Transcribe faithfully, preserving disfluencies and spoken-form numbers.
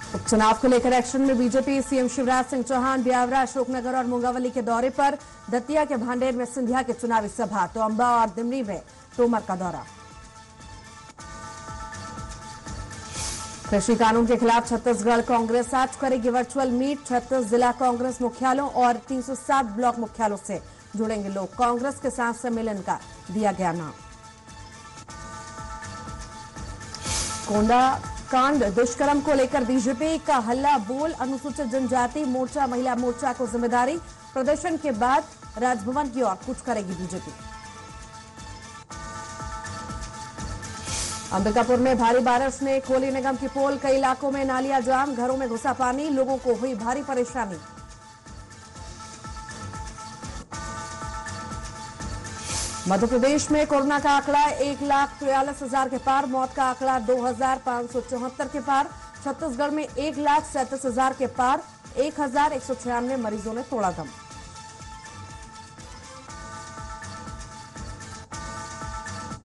उपचुनाव को लेकर एक्शन में बीजेपी। सीएम शिवराज सिंह चौहान ब्यावरा, अशोकनगर और मुंगावली के दौरे पर। दतिया के भांडेर में सिंधिया की चुनावी सभा, तो अंबा और दिमनी में तोमर का दौरा। कृषि कानून के खिलाफ छत्तीसगढ़ कांग्रेस आज करेगी वर्चुअल मीट। छत्तीस जिला कांग्रेस मुख्यालयों और तीन सौ सात ब्लॉक मुख्यालयों से जुड़ेंगे लोग। कांग्रेस के साथ सम्मेलन का दिया गया नाम। कोंडा कांड दुष्कर्म को लेकर बीजेपी का हल्ला बोल। अनुसूचित जनजाति मोर्चा, महिला मोर्चा को जिम्मेदारी। प्रदर्शन के बाद राजभवन की ओर कूच करेगी बीजेपी। अंबिकापुर में भारी बारिश ने खोली निगम की पोल। कई इलाकों में नालियां जाम, घरों में घुसा पानी, लोगों को हुई भारी परेशानी। मध्य प्रदेश में कोरोना का आंकड़ा एक लाख तिरालीस हजार के पार। मौत का आंकड़ा दो हजार पांच सौ चौहत्तर के पार। छत्तीसगढ़ में एक लाख सैंतीस हजार के पार। एक हजार एक सौ छियानवे मरीजों ने तोड़ा दम।